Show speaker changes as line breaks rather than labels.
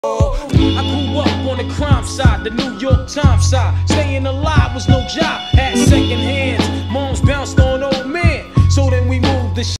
I grew up on the crime side, the New York Times side. Staying alive was no